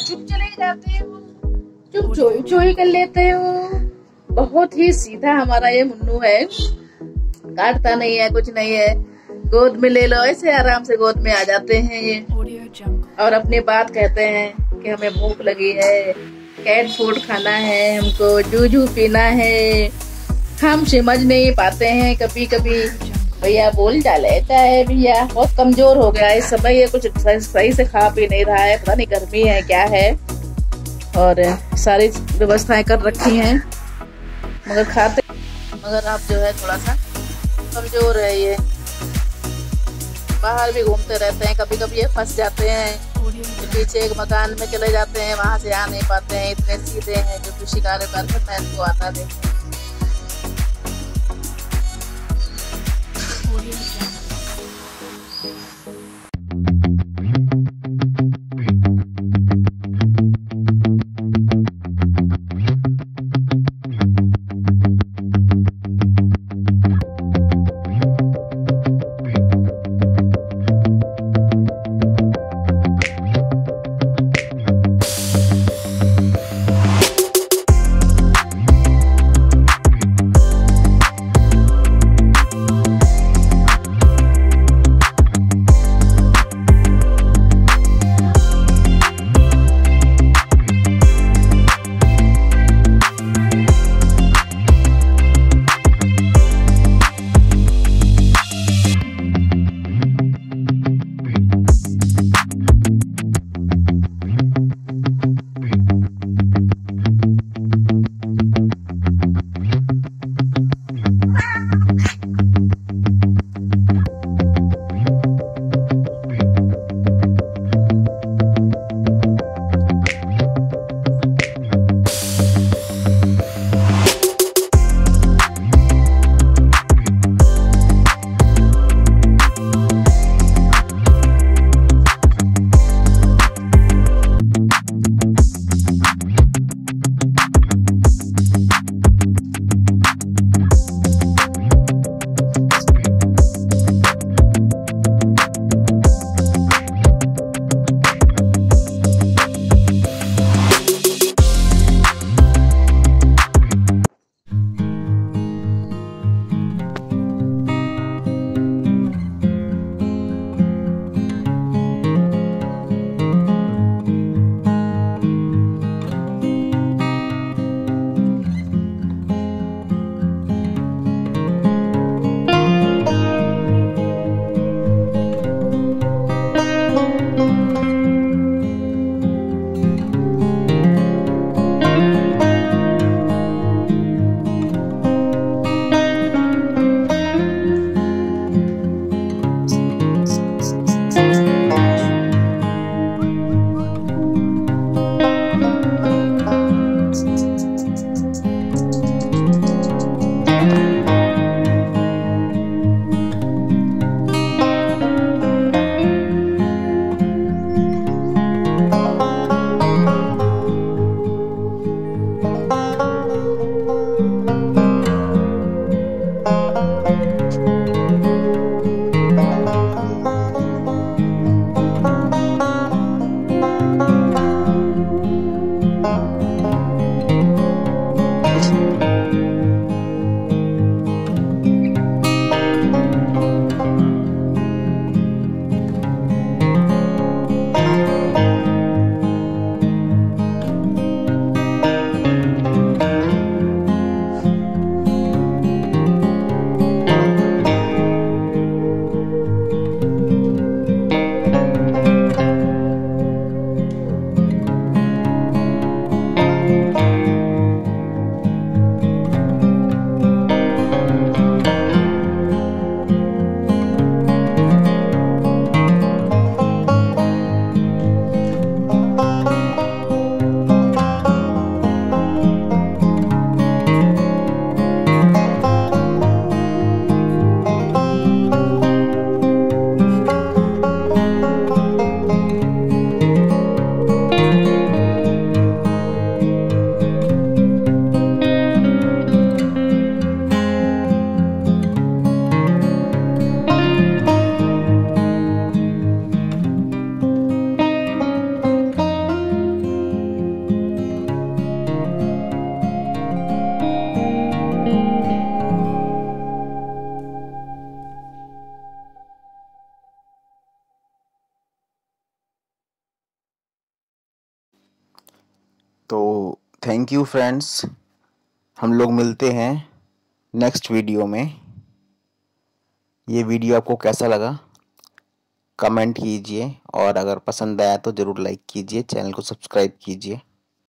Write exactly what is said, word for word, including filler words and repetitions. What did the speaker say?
चुप चले जाते हो, चुप चोई चोई कर लेते हो। बहुत ही सीधा हमारा ये मुन्नू है, काटता नहीं है, कुछ नहीं है। गोद में ले लो, ऐसे आराम से गोद में आ जाते हैं ये, और अपनी बात कहते हैं कि हमें भूख लगी है, कैट फूड खाना है, हमको जूजू पीना है। हम समझ नहीं पाते हैं कभी कभी। भैया बोल जा लेता है, भैया बहुत कमजोर हो गया इस समय, ये कुछ सही से खा पी नहीं रहा है, पता नहीं गर्मी है क्या है, और सारी व्यवस्थाएं कर रखी हैं मगर खाते, मगर आप जो है थोड़ा सा कमजोर है ये। बाहर भी घूमते रहते हैं, कभी कभी ये फंस जाते हैं, तो पीछे एक मकान में चले जाते हैं, वहां से आ नहीं पाते हैं, इतने सीधे हैं जो कृषि कार्य करता है इनको आता देखते। तो थैंक यू फ्रेंड्स, हम लोग मिलते हैं नेक्स्ट वीडियो में। ये वीडियो आपको कैसा लगा कमेंट कीजिए, और अगर पसंद आया तो ज़रूर लाइक कीजिए, चैनल को सब्सक्राइब कीजिए।